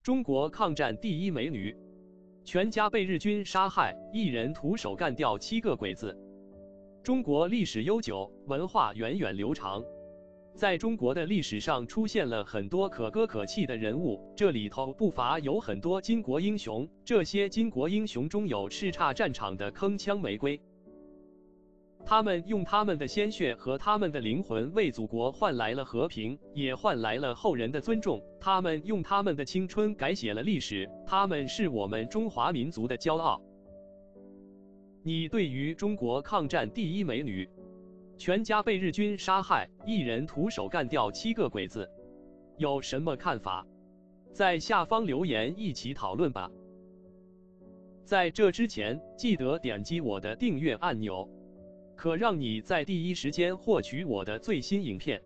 中国抗战第一美女，全家被日军杀害，一人徒手干掉7个鬼子。中国历史悠久，文化源远流长，在中国的历史上出现了很多可歌可泣的人物，这里头不乏有很多巾帼英雄，这些巾帼英雄中有叱咤战场的铿锵玫瑰。他们用他们的鲜血和他们的灵魂为祖国换来了和平，也换来了后人的尊重。他们用他们的青春改写了历史，他们是我们中华民族的骄傲。你对于中国抗战第一美女，全家被日军杀害，一人徒手干掉7个鬼子，有什么看法？在下方留言一起讨论吧。在这之前，记得点击我的订阅按钮，可让你在第一时间获取我的最新影片。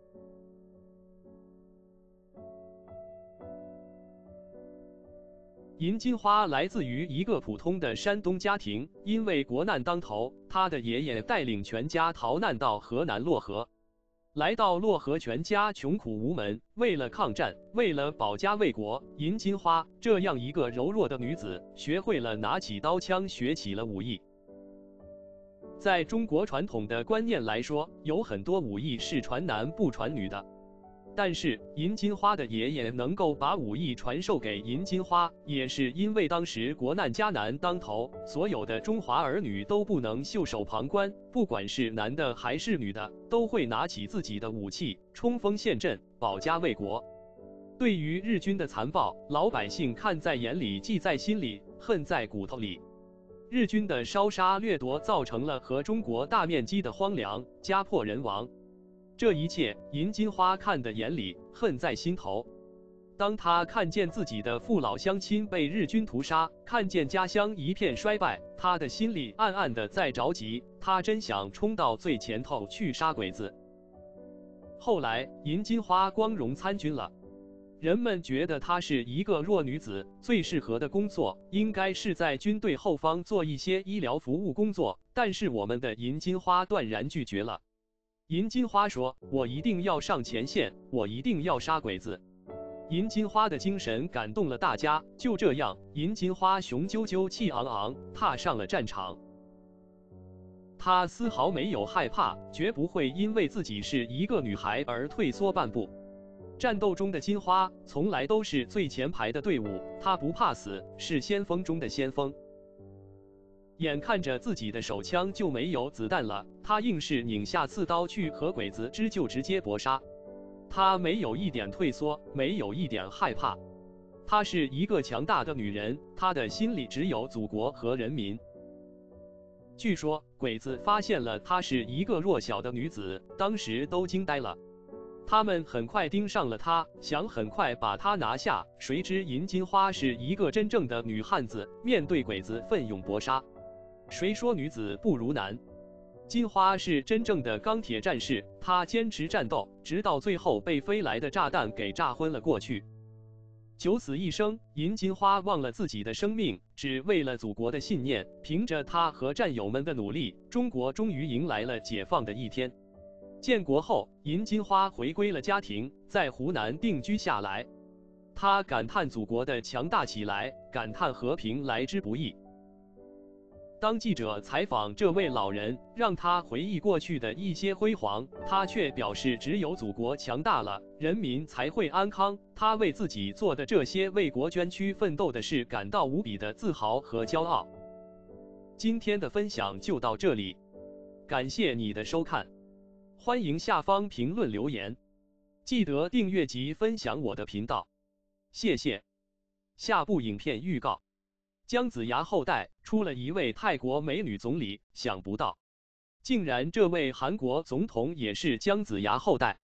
银金花来自于一个普通的山东家庭，因为国难当头，他的爷爷带领全家逃难到河南漯河。来到漯河，全家穷苦无门，为了抗战，为了保家卫国，银金花这样一个柔弱的女子，学会了拿起刀枪，学起了武艺。在中国传统的观念来说，有很多武艺是传男不传女的。但是银金花的爷爷能够把武艺传授给银金花，也是因为当时国难家难当头，所有的中华儿女都不能袖手旁观，不管是男的还是女的，都会拿起自己的武器，冲锋陷阵，保家卫国。对于日军的残暴，老百姓看在眼里，记在心里，恨在骨头里。日军的烧杀掠夺造成了和中国大面积的荒凉，家破人亡。这一切，银金花看在眼里，恨在心头。当他看见自己的父老乡亲被日军屠杀，看见家乡一片衰败，他的心里暗暗的在着急，他真想冲到最前头去杀鬼子。后来，银金花光荣参军了。人们觉得她是一个弱女子，最适合的工作应该是在军队后方做一些医疗服务工作，但是我们的银金花断然拒绝了。银金花说：“我一定要上前线，我一定要杀鬼子。”银金花的精神感动了大家，就这样，银金花雄赳赳气昂昂踏上了战场。她丝毫没有害怕，绝不会因为自己是一个女孩而退缩半步。战斗中的金花从来都是最前排的队伍，她不怕死，是先锋中的先锋。眼看着自己的手枪就没有子弹了，她硬是拧下刺刀去和鬼子直接搏杀。她没有一点退缩，没有一点害怕。她是一个强大的女人，她的心里只有祖国和人民。据说鬼子发现了她是一个弱小的女子，当时都惊呆了。他们很快盯上了她，想很快把她拿下。谁知银金花是一个真正的女汉子，面对鬼子奋勇搏杀。谁说女子不如男？金花是真正的钢铁战士，她坚持战斗，直到最后被飞来的炸弹给炸昏了过去。九死一生，银金花忘了自己的生命，只为了祖国的信念。凭着她和战友们的努力，中国终于迎来了解放的一天。建国后，银金花回归了家庭，在湖南定居下来。她感叹祖国的强大起来，感叹和平来之不易。当记者采访这位老人，让他回忆过去的一些辉煌，他却表示，只有祖国强大了，人民才会安康。他为自己做的这些为国捐躯奋斗的事感到无比的自豪和骄傲。今天的分享就到这里，感谢你的收看。欢迎下方评论留言，记得订阅及分享我的频道，谢谢。下部影片预告：姜子牙后代出了一位泰国美女总理，想不到，竟然这位韩国总统也是姜子牙后代。